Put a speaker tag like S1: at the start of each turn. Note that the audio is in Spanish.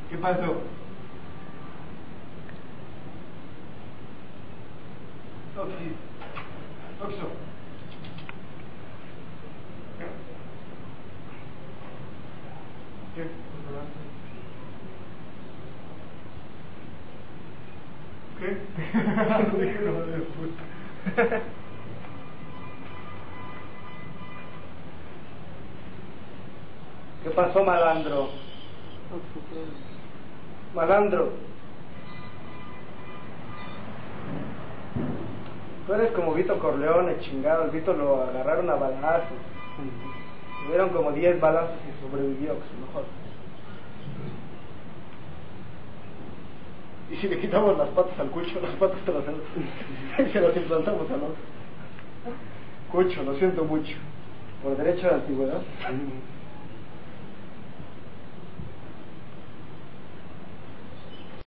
S1: ¿Qué pasó? Oxi. Oxo. ¿Qué? ¿Qué? Hijo de puta.
S2: ¿Qué pasó, malandro? Malandro. Tú eres como Vito Corleone, chingado. El Vito lo agarraron a balazos. Le dieron como 10 balazos y sobrevivió, que es lo mejor. Y si le quitamos las patas al Cucho, las patas se las implantamos al otro. Cucho, lo siento mucho. Por derecho de antigüedad.